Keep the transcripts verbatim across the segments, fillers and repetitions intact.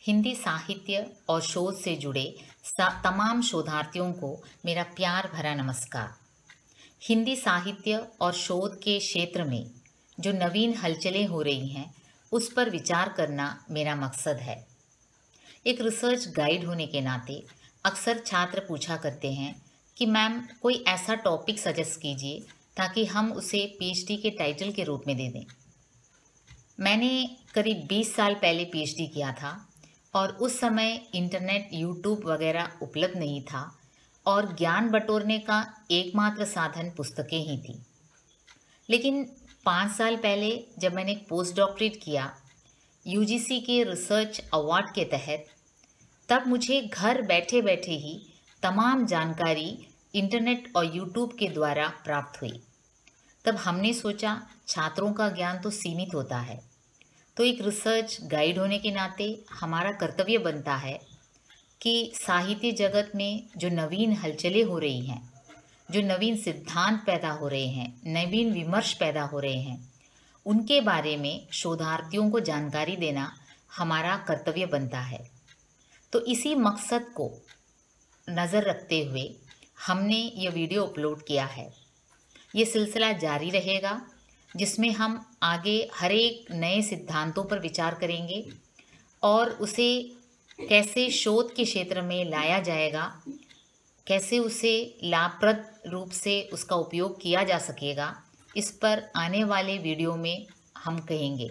हिंदी साहित्य और शोध से जुड़े सा- तमाम शोधार्थियों को मेरा प्यार भरा नमस्कार। हिंदी साहित्य और शोध के क्षेत्र में जो नवीन हलचलें हो रही हैं उस पर विचार करना मेरा मकसद है। एक रिसर्च गाइड होने के नाते अक्सर छात्र पूछा करते हैं कि मैम कोई ऐसा टॉपिक सजेस्ट कीजिए ताकि हम उसे पीएचडी के टाइटल के रूप में दे दें। मैंने करीब बीस साल पहले पीएचडी किया था और उस समय इंटरनेट, यूट्यूब वगैरह उपलब्ध नहीं था और ज्ञान बटोरने का एकमात्र साधन पुस्तकें ही थी। लेकिन पाँच साल पहले जब मैंने एक पोस्ट डॉक्टरेट किया यूजीसी के रिसर्च अवार्ड के तहत, तब मुझे घर बैठे बैठे ही तमाम जानकारी इंटरनेट और यूट्यूब के द्वारा प्राप्त हुई। तब हमने सोचा छात्रों का ज्ञान तो सीमित होता है, तो एक रिसर्च गाइड होने के नाते हमारा कर्तव्य बनता है कि साहित्य जगत में जो नवीन हलचलें हो रही हैं, जो नवीन सिद्धांत पैदा हो रहे हैं, नवीन विमर्श पैदा हो रहे हैं, उनके बारे में शोधार्थियों को जानकारी देना हमारा कर्तव्य बनता है। तो इसी मकसद को नज़र रखते हुए हमने ये वीडियो अपलोड किया है। ये सिलसिला जारी रहेगा जिसमें हम आगे हर एक नए सिद्धांतों पर विचार करेंगे और उसे कैसे शोध के क्षेत्र में लाया जाएगा, कैसे उसे लाभप्रद रूप से उसका उपयोग किया जा सकेगा, इस पर आने वाले वीडियो में हम कहेंगे।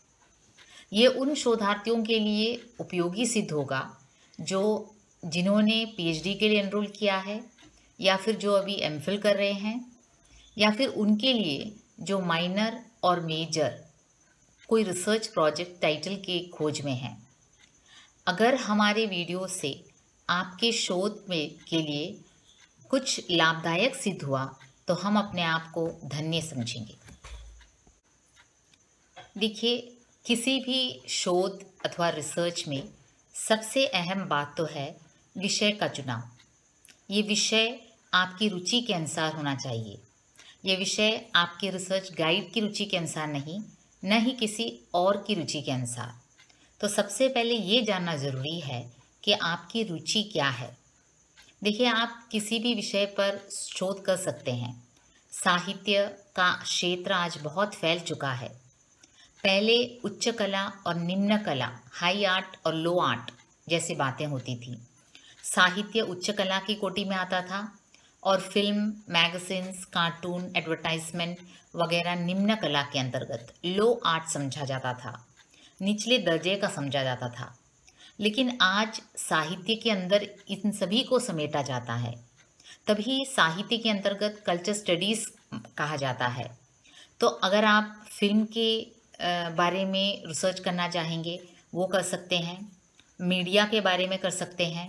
ये उन शोधार्थियों के लिए उपयोगी सिद्ध होगा जो जिन्होंने पीएचडी के लिए एनरोल किया है या फिर जो अभी एमफिल कर रहे हैं या फिर उनके लिए जो माइनर और मेजर कोई रिसर्च प्रोजेक्ट टाइटल के खोज में हैं। अगर हमारे वीडियो से आपके शोध में के लिए कुछ लाभदायक सिद्ध हुआ तो हम अपने आप को धन्य समझेंगे। देखिए, किसी भी शोध अथवा रिसर्च में सबसे अहम बात तो है विषय का चुनाव। ये विषय आपकी रुचि के अनुसार होना चाहिए। ये विषय आपके रिसर्च गाइड की रुचि के अनुसार नहीं, न ही किसी और की रुचि के अनुसार। तो सबसे पहले ये जानना ज़रूरी है कि आपकी रुचि क्या है। देखिए, आप किसी भी विषय पर शोध कर सकते हैं। साहित्य का क्षेत्र आज बहुत फैल चुका है। पहले उच्च कला और निम्न कला, हाई आर्ट और लो आर्ट जैसी बातें होती थी। साहित्य उच्च कला की कोटि में आता था और फिल्म, मैगजीन्स, कार्टून, एडवर्टाइजमेंट वगैरह निम्न कला के अंतर्गत लो आर्ट समझा जाता था, निचले दर्जे का समझा जाता था। लेकिन आज साहित्य के अंदर इन सभी को समेटा जाता है, तभी साहित्य के अंतर्गत कल्चर स्टडीज़ कहा जाता है। तो अगर आप फिल्म के बारे में रिसर्च करना चाहेंगे वो कर सकते हैं, मीडिया के बारे में कर सकते हैं,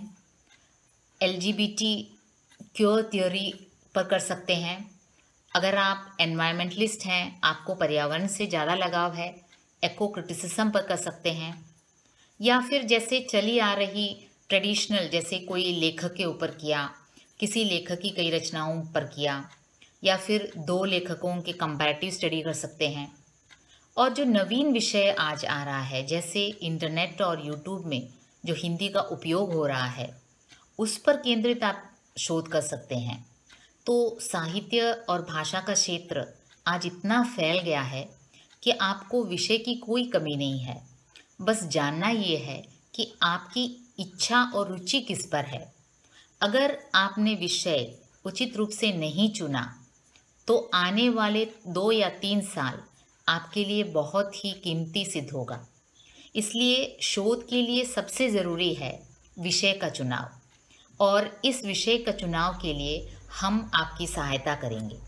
एलजीबीटी क्योर थ्योरी पर कर सकते हैं। अगर आप एनवायरमेंटलिस्ट हैं, आपको पर्यावरण से ज़्यादा लगाव है, एको क्रिटिसिज्म पर कर सकते हैं। या फिर जैसे चली आ रही ट्रेडिशनल, जैसे कोई लेखक के ऊपर किया, किसी लेखक की कई रचनाओं पर किया, या फिर दो लेखकों के कंपैरेटिव स्टडी कर सकते हैं। और जो नवीन विषय आज आ रहा है, जैसे इंटरनेट और यूट्यूब में जो हिंदी का उपयोग हो रहा है, उस पर केंद्रित आप शोध कर सकते हैं। तो साहित्य और भाषा का क्षेत्र आज इतना फैल गया है कि आपको विषय की कोई कमी नहीं है। बस जानना ये है कि आपकी इच्छा और रुचि किस पर है। अगर आपने विषय उचित रूप से नहीं चुना तो आने वाले दो या तीन साल आपके लिए बहुत ही कीमती सिद्ध होगा। इसलिए शोध के लिए सबसे ज़रूरी है विषय का चुनाव, और इस विषय का चुनाव के लिए हम आपकी सहायता करेंगे।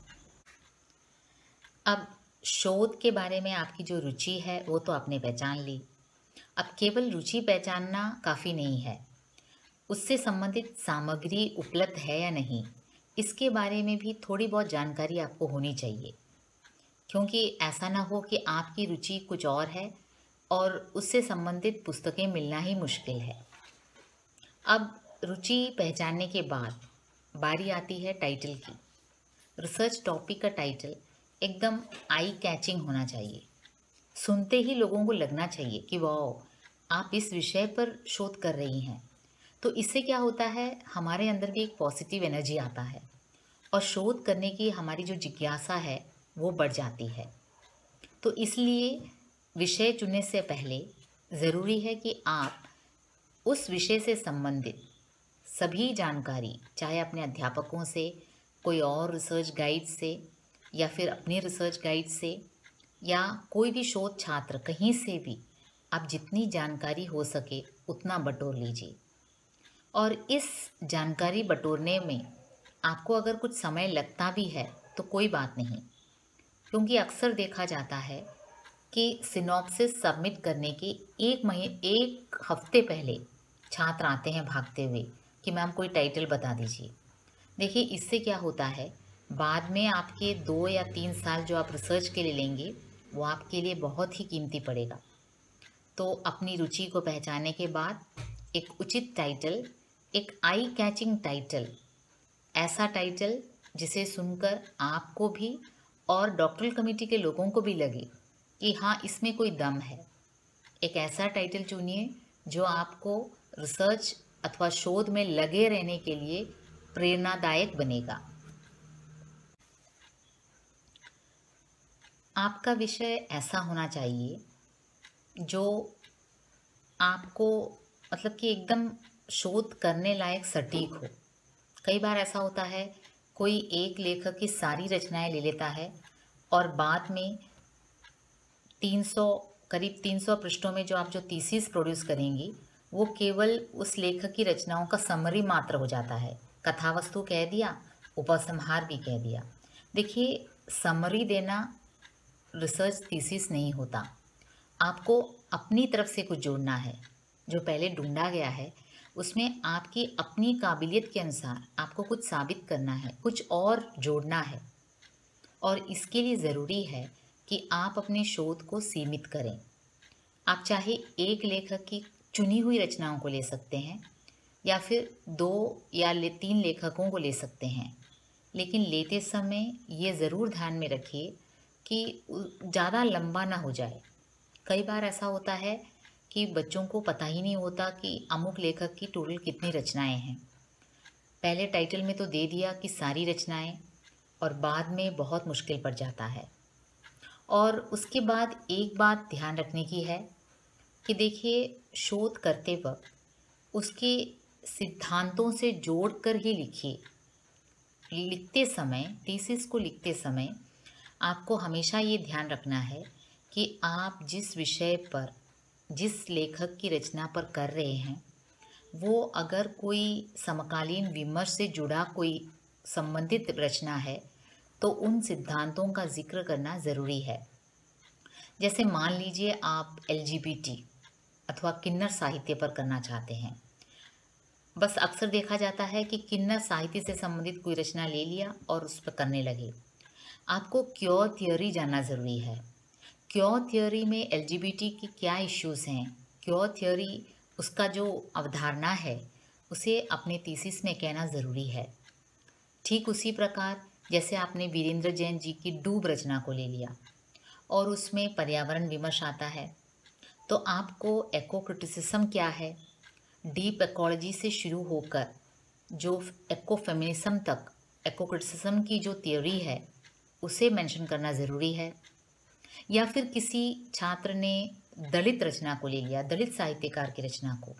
अब शोध के बारे में आपकी जो रुचि है वो तो आपने पहचान ली। अब केवल रुचि पहचानना काफ़ी नहीं है, उससे संबंधित सामग्री उपलब्ध है या नहीं, इसके बारे में भी थोड़ी बहुत जानकारी आपको होनी चाहिए, क्योंकि ऐसा ना हो कि आपकी रुचि कुछ और है और उससे संबंधित पुस्तकें मिलना ही मुश्किल है। अब रुचि पहचानने के बाद बारी आती है टाइटल की। रिसर्च टॉपिक का टाइटल एकदम आई कैचिंग होना चाहिए। सुनते ही लोगों को लगना चाहिए कि वाह, आप इस विषय पर शोध कर रही हैं, तो इससे क्या होता है, हमारे अंदर भी एक पॉजिटिव एनर्जी आता है और शोध करने की हमारी जो जिज्ञासा है वो बढ़ जाती है। तो इसलिए विषय चुनने से पहले ज़रूरी है कि आप उस विषय से संबंधित सभी जानकारी, चाहे अपने अध्यापकों से, कोई और रिसर्च गाइड से, या फिर अपने रिसर्च गाइड से, या कोई भी शोध छात्र, कहीं से भी आप जितनी जानकारी हो सके उतना बटोर लीजिए। और इस जानकारी बटोरने में आपको अगर कुछ समय लगता भी है तो कोई बात नहीं, क्योंकि अक्सर देखा जाता है कि सिनॉप्सिस सबमिट करने के एक महीने एक हफ्ते पहले छात्र आते हैं भागते हुए कि मैम कोई टाइटल बता दीजिए। देखिए, इससे क्या होता है, बाद में आपके दो या तीन साल जो आप रिसर्च के लिए लेंगे वो आपके लिए बहुत ही कीमती पड़ेगा। तो अपनी रुचि को पहचानने के बाद एक उचित टाइटल, एक आई कैचिंग टाइटल, ऐसा टाइटल जिसे सुनकर आपको भी और डॉक्टरल कमेटी के लोगों को भी लगे कि हाँ, इसमें कोई दम है। एक ऐसा टाइटल चुनिए जो आपको रिसर्च अथवा शोध में लगे रहने के लिए प्रेरणादायक बनेगा। आपका विषय ऐसा होना चाहिए जो आपको मतलब कि एकदम शोध करने लायक सटीक हो। कई बार ऐसा होता है, कोई एक लेखक की सारी रचनाएं ले लेता है और बाद में तीन सौ करीब तीन सौ पृष्ठों में जो आप जो थीसिस प्रोड्यूस करेंगी वो केवल उस लेखक की रचनाओं का समरी मात्र हो जाता है। कथावस्तु कह दिया, उपसंहार भी कह दिया। देखिए, समरी देना रिसर्च थीसिस नहीं होता। आपको अपनी तरफ से कुछ जोड़ना है। जो पहले ढूंढा गया है उसमें आपकी अपनी काबिलियत के अनुसार आपको कुछ साबित करना है, कुछ और जोड़ना है। और इसके लिए ज़रूरी है कि आप अपने शोध को सीमित करें। आप चाहे एक लेखक की चुनी हुई रचनाओं को ले सकते हैं या फिर दो या ले तीन लेखकों को ले सकते हैं, लेकिन लेते समय ये ज़रूर ध्यान में रखिए कि ज़्यादा लंबा ना हो जाए। कई बार ऐसा होता है कि बच्चों को पता ही नहीं होता कि अमुक लेखक की टोटल कितनी रचनाएं हैं। पहले टाइटल में तो दे दिया कि सारी रचनाएं, और बाद में बहुत मुश्किल पड़ जाता है। और उसके बाद एक बात ध्यान रखने की है कि देखिए, शोध करते वक्त उसके सिद्धांतों से जोड़कर ही लिखिए। लिखते समय, थीसिस को लिखते समय आपको हमेशा ये ध्यान रखना है कि आप जिस विषय पर, जिस लेखक की रचना पर कर रहे हैं, वो अगर कोई समकालीन विमर्श से जुड़ा कोई संबंधित रचना है तो उन सिद्धांतों का जिक्र करना ज़रूरी है। जैसे मान लीजिए आप एल जी बी टी अथवा किन्नर साहित्य पर करना चाहते हैं। बस अक्सर देखा जाता है कि किन्नर साहित्य से संबंधित कोई रचना ले लिया और उस पर करने लगे। आपको क्योर थियोरी जानना ज़रूरी है। क्योर थियोरी में एल जी बी टी की क्या इश्यूज़ हैं, क्योर थियोरी उसका जो अवधारणा है उसे अपने थीसिस में कहना ज़रूरी है। ठीक उसी प्रकार जैसे आपने वीरेंद्र जैन जी की डूब रचना को ले लिया और उसमें पर्यावरण विमर्श आता है, तो आपको एको क्रिटिसिज्म क्या है, डीप इकोलॉजी से शुरू होकर जो एको फेमिनिज्म तक एको क्रिटिसिज्म की जो थियोरी है उसे मेंशन करना ज़रूरी है। या फिर किसी छात्र ने दलित रचना को ले लिया, दलित साहित्यकार की रचना को।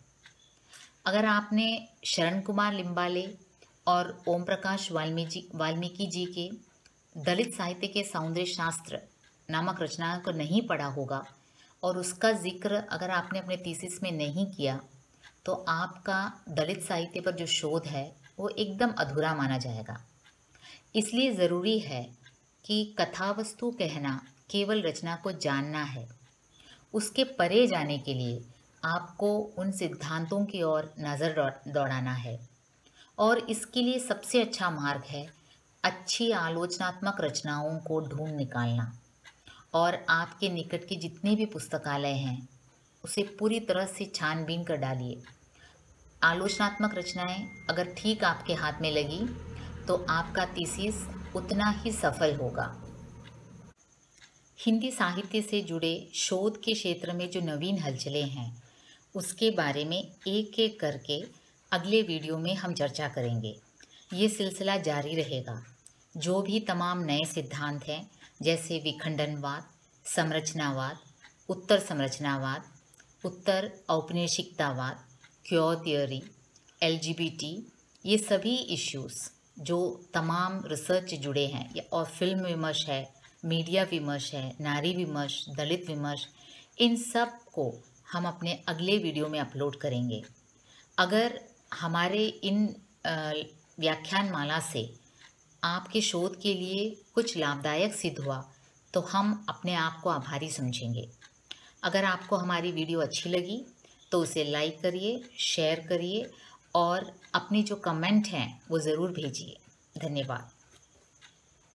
अगर आपने शरण कुमार लिम्बाले और ओम प्रकाश वाल्मीकि वाल्मीकि जी के दलित साहित्य के सौंदर्य शास्त्र नामक रचनाओं को नहीं पढ़ा होगा और उसका जिक्र अगर आपने अपने थीसिस में नहीं किया, तो आपका दलित साहित्य पर जो शोध है वो एकदम अधूरा माना जाएगा। इसलिए ज़रूरी है कि कथावस्तु कहना केवल रचना को जानना है, उसके परे जाने के लिए आपको उन सिद्धांतों की ओर नज़र दौड़ाना है। और इसके लिए सबसे अच्छा मार्ग है अच्छी आलोचनात्मक रचनाओं को ढूंढ निकालना। और आपके निकट के जितने भी पुस्तकालय हैं उसे पूरी तरह से छानबीन कर डालिए। आलोचनात्मक रचनाएं अगर ठीक आपके हाथ में लगी तो आपका थीसिस उतना ही सफल होगा। हिंदी साहित्य से जुड़े शोध के क्षेत्र में जो नवीन हलचलें हैं उसके बारे में एक एक करके अगले वीडियो में हम चर्चा करेंगे। ये सिलसिला जारी रहेगा। जो भी तमाम नए सिद्धांत हैं, जैसे विखंडनवाद, संरचनावाद, उत्तर संरचनावाद, उत्तर औपनिवेशिकतावाद, queer theory, L G B T, ये सभी इश्यूज़ जो तमाम रिसर्च जुड़े हैं या और फिल्म विमर्श है, मीडिया विमर्श है, नारी विमर्श, दलित विमर्श, इन सब को हम अपने अगले वीडियो में अपलोड करेंगे। अगर हमारे इन व्याख्यान माला से आपके शोध के लिए कुछ लाभदायक सिद्ध हुआ तो हम अपने आप को आभारी समझेंगे। अगर आपको हमारी वीडियो अच्छी लगी तो उसे लाइक करिए, शेयर करिए और अपनी जो कमेंट हैं वो ज़रूर भेजिए। धन्यवाद।